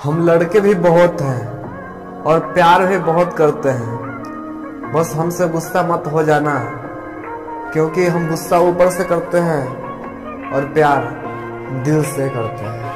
हम लड़के भी बहुत हैं और प्यार भी बहुत करते हैं। बस हमसे गुस्सा मत हो जाना, क्योंकि हम गुस्सा ऊपर से करते हैं और प्यार दिल से करते हैं।